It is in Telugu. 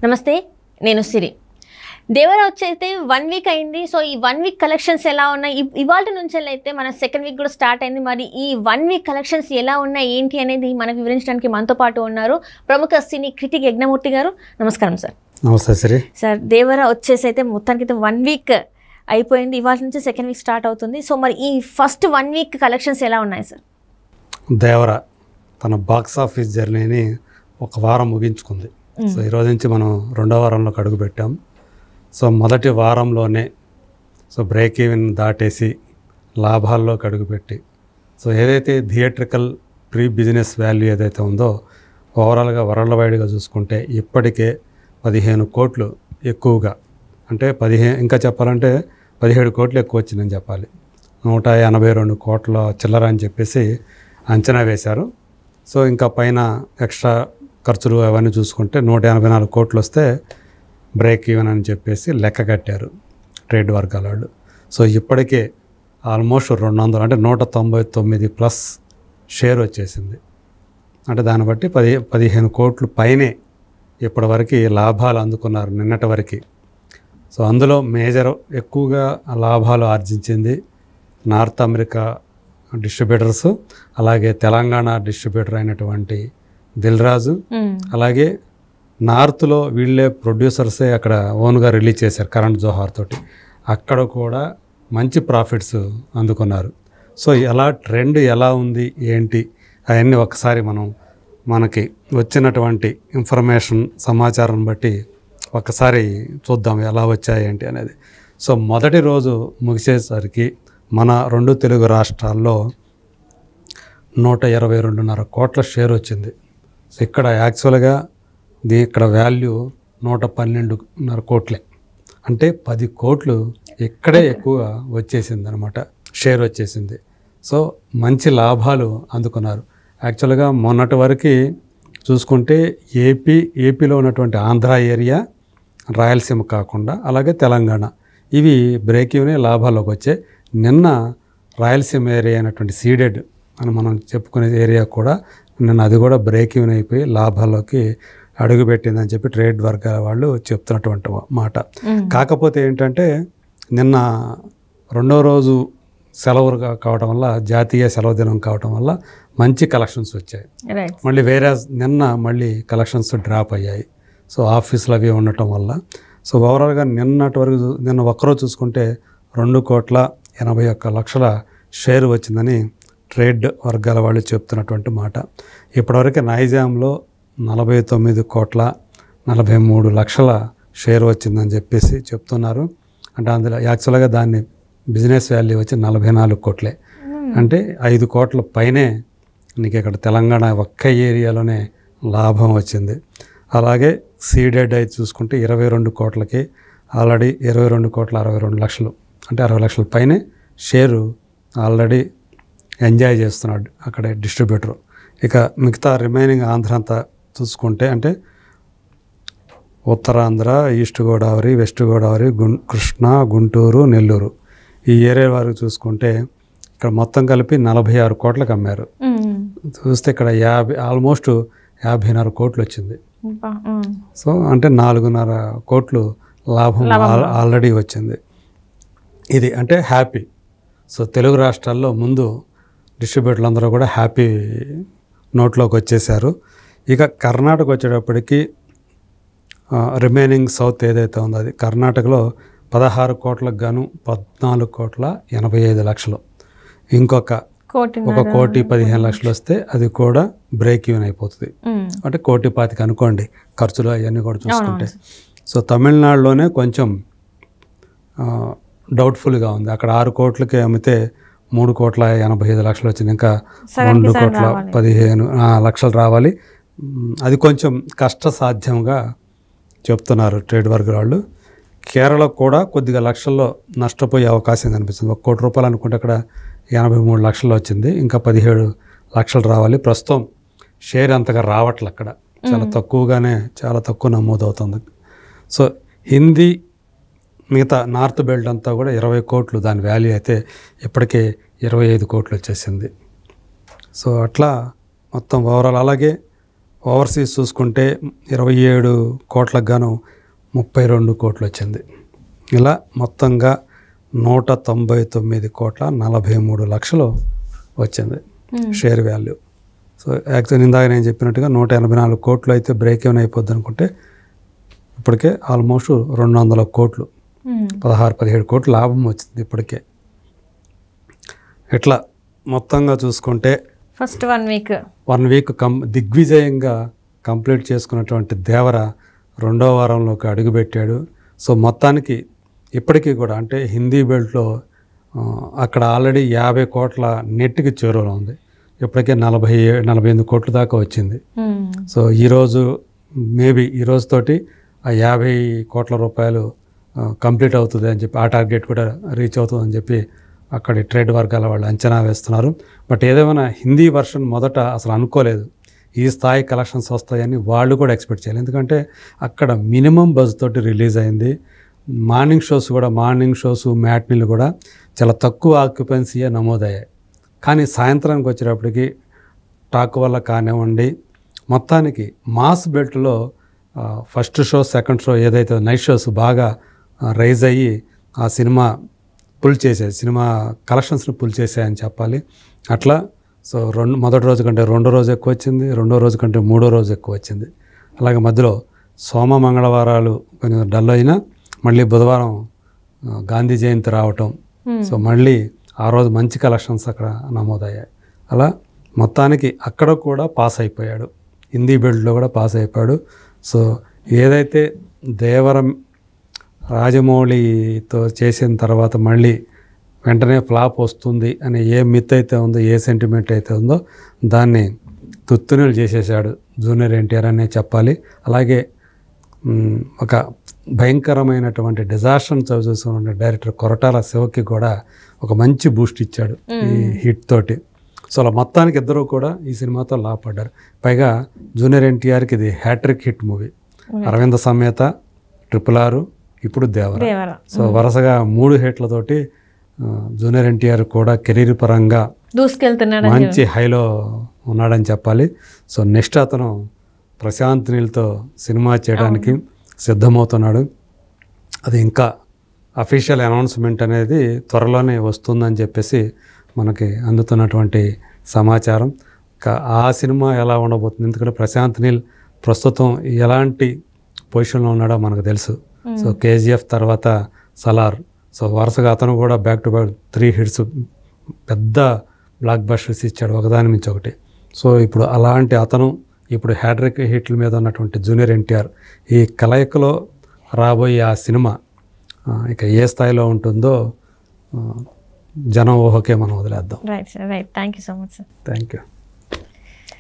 నమస్తే, నేను సిరి. దేవరా వచ్చైతే 1 వీక్ అయింది. సో ఈ 1 వీక్ కలెక్షన్స్ ఎలా ఉన్నాయి, ఇవాళ నుంచి అయితే మన సెకండ్ వీక్ కూడా స్టార్ట్ అయింది. మరి ఈ 1 వీక్ కలెక్షన్స్ ఎలా ఉన్నాయి ఏంటి అనేది మనకు వివరించడానికి మనతో పాటు ఉన్నారు ప్రముఖ సినీ క్రిటిక్ యజ్ఞమూర్తి గారు. నమస్కారం సార్. నమస్తే సిరి. సార్, దేవరా వచ్చేసి అయితే మొత్తానికి అయితే 1 వీక్ అయిపోయింది, ఇవాళ నుంచి సెకండ్ వీక్ స్టార్ట్ అవుతుంది. సో మరి ఈ ఫస్ట్ 1 వీక్ కలెక్షన్స్ ఎలా ఉన్నాయి సార్? దేవరా తన బాక్స్ ఆఫీస్ జర్నీని ఒక వారం ముగించుకుంది. సో ఈరోజు నుంచి మనం రెండో వారంలోకి అడుగు పెట్టాం. సో మొదటి వారంలోనే బ్రేక్ ఈవెన్ దాటేసి లాభాల్లోకి అడుగుపెట్టి ఏదైతే థియేట్రికల్ ప్రీ బిజినెస్ వాల్యూ ఏదైతే ఉందో ఓవరాల్గా వరల్డ్ వైడ్గా చూసుకుంటే ఇప్పటికే 15 కోట్లు ఎక్కువగా, అంటే 15 ఇంకా చెప్పాలంటే 17 కోట్లు ఎక్కువ వచ్చిందని చెప్పాలి. 182 కోట్ల చిల్లర అని చెప్పేసి అంచనా వేశారు. సో ఇంకా పైన ఎక్స్ట్రా ఖర్చులు అవన్నీ చూసుకుంటే 184 కోట్లు వస్తే బ్రేక్ ఈవెన్ అని చెప్పేసి లెక్క కట్టారు ట్రేడ్ వర్గాల వాళ్ళు. సో ఇప్పటికే ఆల్మోస్ట్ 200 అంటే 199 ప్లస్ షేర్ వచ్చేసింది. అంటే దాన్ని బట్టి 15 కోట్లు పైనే ఇప్పటివరకు లాభాలు అందుకున్నారు నిన్నటి వరకు. సో అందులో మేజర్ ఎక్కువగా లాభాలు ఆర్జించింది నార్త్ అమెరికా డిస్ట్రిబ్యూటర్స్, అలాగే తెలంగాణ డిస్ట్రిబ్యూటర్ అయినటువంటి దిల్ రాజు, అలాగే నార్త్లో వీళ్ళే ప్రొడ్యూసర్సే అక్కడ ఓన్గా రిలీజ్ చేశారు కరణ్ జోహార్ తోటి. అక్కడ కూడా మంచి ప్రాఫిట్స్ అందుకున్నారు. సో ఎలా ట్రెండ్ ఎలా ఉంది ఏంటి అవన్నీ ఒకసారి మనకి వచ్చినటువంటి ఇన్ఫర్మేషన్ సమాచారం బట్టి ఒకసారి చూద్దాం ఎలా వచ్చాయి ఏంటి అనేది. సో మొదటి రోజు ముగిసేసరికి మన 2 తెలుగు రాష్ట్రాల్లో 122.5 కోట్ల షేర్ వచ్చింది. సో ఇక్కడ యాక్చువల్గా ఇక్కడ వాల్యూ 112.5 కోట్లే, అంటే 10 కోట్లు ఇక్కడే ఎక్కువ వచ్చేసింది అనమాట, షేర్ వచ్చేసింది. సో మంచి లాభాలు అందుకున్నారు. యాక్చువల్గా మొన్నటి వరకు చూసుకుంటే ఏపీలో ఉన్నటువంటి ఆంధ్ర ఏరియా, రాయలసీమ కాకుండా అలాగే తెలంగాణ ఇవి బ్రేక్ ఈవెన్ లాభాల్లోకి వచ్చాయి. నిన్న రాయలసీమ ఏరియా అయినటువంటి సీడెడ్ అని మనం చెప్పుకునే ఏరియా కూడా నిన్న అది కూడా బ్రేక్ ఈవెన్ అయిపోయి లాభాల్లోకి అడుగుపెట్టిందని చెప్పి ట్రేడ్ వర్గాల వాళ్ళు చెప్తున్నటువంటి మాట. కాకపోతే ఏంటంటే నిన్న రెండో రోజు సెలవు కావడం వల్ల, జాతీయ సెలవు దినం కావడం వల్ల మంచి కలెక్షన్స్ వచ్చాయి. మళ్ళీ వేరే నిన్న మళ్ళీ కలెక్షన్స్ డ్రాప్ అయ్యాయి. సో ఆఫీసులు అవి ఉండటం వల్ల సో ఓవరాల్గా నిన్న ఒక్కరోజు చూసుకుంటే 2,81,00,000 షేర్ వచ్చిందని ట్రేడ్ వర్గాల వాళ్ళు చెప్తున్నటువంటి మాట. ఇప్పటివరకు నైజాంలో 49,43,00,000 షేర్ వచ్చిందని చెప్పేసి చెప్తున్నారు. అంటే అందులో యాక్చువల్గా దాన్ని బిజినెస్ వాల్యూ వచ్చి 44 కోట్లే, అంటే 5 కోట్ల పైనే నీకు ఇక్కడ తెలంగాణ ఒక్క ఏరియాలోనే లాభం వచ్చింది. అలాగే సీడెడ్ అయితే చూసుకుంటే 22 కోట్లకి ఆల్రెడీ 22,62,00,000 అంటే 60 లక్షల పైనే షేరు ఆల్రెడీ ఎంజాయ్ చేస్తున్నాడు అక్కడ డిస్ట్రిబ్యూటర్. ఇక మిగతా రిమైనింగ్ ఆంధ్ర అంతా చూసుకుంటే అంటే ఉత్తరాంధ్ర, ఈస్ట్ గోదావరి, వెస్ట్ గోదావరి, కృష్ణా, గుంటూరు, నెల్లూరు ఈ ఏరియా వరకు చూసుకుంటే ఇక్కడ మొత్తం కలిపి 46 కోట్లకు అమ్మారు. చూస్తే ఇక్కడ ఆల్మోస్ట్ 50.5 కోట్లు వచ్చింది. సో అంటే 4.5 కోట్లు లాభం ఆల్రెడీ వచ్చింది. ఇది అంటే హ్యాపీ. సో తెలుగు రాష్ట్రాల్లో ముందు డిస్ట్రిబ్యూటర్లు అందరూ కూడా హ్యాపీ నోట్లోకి వచ్చేసారు. ఇక కర్ణాటక వచ్చేటప్పటికి రిమైనింగ్ సౌత్ ఏదైతే ఉందో అది కర్ణాటకలో 16 కోట్లకు గాను 14,85,00,000, ఇంకొక 1,15,00,000 వస్తే అది కూడా బ్రేక్ ఈవెన్ అయిపోతుంది. అంటే 1,25,00,000 అనుకోండి ఖర్చులు అవన్నీ కూడా చూసుకుంటే. సో తమిళనాడులోనే కొంచెం డౌట్ఫుల్గా ఉంది. అక్కడ 6 కోట్లకి అమ్మితే 3,85,00,000 వచ్చింది, ఇంకా 2,15,00,000 రావాలి. అది కొంచెం కష్టసాధ్యంగా చెప్తున్నారు ట్రేడ్ వర్గాల వాళ్ళు. కేరళ కూడా కొద్దిగా లక్షల్లో నష్టపోయే అవకాశం కనిపిస్తుంది. 1 కోటి రూపాయలు అనుకుంటే అక్కడ 83 లక్షలు వచ్చింది, ఇంకా 17 లక్షలు రావాలి. ప్రస్తుతం షేర్ అంతగా రావట్లే, అక్కడ చాలా తక్కువ నమోదవుతుంది. సో హిందీ మిగతా నార్త్ బెల్ట్ అంతా కూడా 20 కోట్లు దాని వాల్యూ అయితే ఇప్పటికే 25 కోట్లు వచ్చేసింది. సో అట్లా మొత్తం ఓవరాల్. అలాగే ఓవర్సీస్ చూసుకుంటే 27 కోట్లకు గాను 32 కోట్లు వచ్చింది. ఇలా మొత్తంగా 199 కోట్ల 43 లక్షలు వచ్చింది షేర్ వాల్యూ. సో యాక్చువల్ ఇందాక నేను చెప్పినట్టుగా 184 కోట్లు అయితే బ్రేక్ ఈవెన్ అయిపోద్ది అనుకుంటే ఇప్పటికే ఆల్మోస్ట్ 200 కోట్లు 16-17 కోట్లు లాభం వచ్చింది ఇప్పటికే. ఇట్లా మొత్తంగా చూసుకుంటే ఫస్ట్ 1 వీక్ దిగ్విజయంగా కంప్లీట్ చేసుకున్నటువంటి దేవర 2వ వారంలోకి అడుగుపెట్టాడు. సో మొత్తానికి ఇప్పటికీ కూడా అంటే హిందీ బెల్ట్లో అక్కడ ఆల్రెడీ 50 కోట్ల నెట్కి చేరువలో ఉంది. ఇప్పటికే 48 కోట్ల దాకా వచ్చింది. సో ఈరోజు మేబీ ఈ రోజుతోటి ఆ 50 కోట్ల రూపాయలు కంప్లీట్ అవుతుంది అని చెప్పి, ఆ టార్గెట్ కూడా రీచ్ అవుతుంది అని చెప్పి అక్కడి ట్రేడ్ వర్గాల వాళ్ళు అంచనా వేస్తున్నారు. బట్ ఏదేమైనా హిందీ వర్షన్ మొదట అసలు అనుకోలేదు ఈ స్థాయి కలెక్షన్స్ వస్తాయని, వాళ్ళు కూడా ఎక్స్పెక్ట్ చేయాలి. ఎందుకంటే అక్కడ మినిమం బజ్ తోటి రిలీజ్ అయింది. మార్నింగ్ షోస్ మ్యాట్నీలు కూడా చాలా తక్కువ ఆక్యుపెన్సీయే నమోదయ్యాయి. కానీ సాయంత్రానికి వచ్చేటప్పటికి టాక్ వల్ల కానివ్వండి, మొత్తానికి మాస్ బెల్ట్లో ఫస్ట్ షో సెకండ్ షో ఏదైతే నైట్ షోస్ బాగా రైజ్ అయ్యి ఆ సినిమా సినిమా కలెక్షన్స్ని పుల్ చేసాయని చెప్పాలి. అట్లా సో మొదటి రోజు కంటే రెండో రోజు ఎక్కువ వచ్చింది, రెండో రోజు కంటే మూడో రోజు ఎక్కువ వచ్చింది. అలాగే మధ్యలో మంగళవారాలు కొంచెం డల్ అయినా మళ్ళీ బుధవారం గాంధీ జయంతి రావటం, సో మళ్ళీ ఆ రోజు మంచి కలెక్షన్స్ అక్కడ నమోదయ్యాయి. అలా మొత్తానికి అక్కడ కూడా పాస్ అయిపోయాడు, హిందీ బెల్ట్లో కూడా పాస్ అయిపోయాడు. సో ఏదైతే దేవరం రాజమౌళితో చేసిన తర్వాత మళ్ళీ వెంటనే ఫ్లాప్ వస్తుంది అనే ఏ మిత్ అయితే ఉందో, ఏ సెంటిమెంట్ అయితే ఉందో దాన్ని తుత్తునీలు చేసేసాడు జూనియర్ ఎన్టీఆర్ అనే చెప్పాలి. అలాగే ఒక భయంకరమైనటువంటి డిజాస్టర్ని చూసుకున్న డైరెక్టర్ కొరటాల శివకి కూడా ఒక మంచి బూస్ట్ ఇచ్చాడు ఈ హిట్ తోటి. సో అలా మొత్తానికి ఇద్దరు కూడా ఈ సినిమాతో లాభపడ్డారు. పైగా జూనియర్ ఎన్టీఆర్కి ఇది hat trick hit movie. Aravinda Sametha, RRR, ఇప్పుడు దేవర. సో వరుసగా 3 హిట్లతోటి జూనియర్ ఎన్టీఆర్ కూడా కెరీర్ పరంగా దూసుకెళ్తున్నాడు, మంచి హైలో ఉన్నాడని చెప్పాలి. సో నెక్స్ట్ అతను ప్రశాంత్ నీల్తో సినిమా చేయడానికి సిద్ధమవుతున్నాడు. అది ఇంకా అఫీషియల్ అనౌన్స్మెంట్ అనేది త్వరలోనే వస్తుందని చెప్పేసి మనకి అందుతున్నటువంటి సమాచారం. ఆ సినిమా ఎలా ఉండబోతుంది, ఎందుకంటే ప్రశాంత్ నీల్ ప్రస్తుతం ఎలాంటి పొజిషన్లో ఉన్నాడో మనకు తెలుసు. సో KGF తర్వాత సలార్, సో వరుసగా అతను కూడా బ్యాక్ టు బ్యాక్ 3 హిట్స్ పెద్ద బ్లాక్ బస్టర్స్ ఇచ్చాడు, ఒకదాని మించి ఒకటి. సో ఇప్పుడు అలాంటి అతను ఇప్పుడు హ్యాట్రిక్ హిట్ల మీద ఉన్నటువంటి జూనియర్ ఎన్టీఆర్, ఈ కలయికలో రాబోయే ఆ సినిమా ఇక ఏ స్థాయిలో ఉంటుందో జనం ఊహకే మనం వదిలేద్దాం. Right sir, right. Thank you so much sir. Thank you.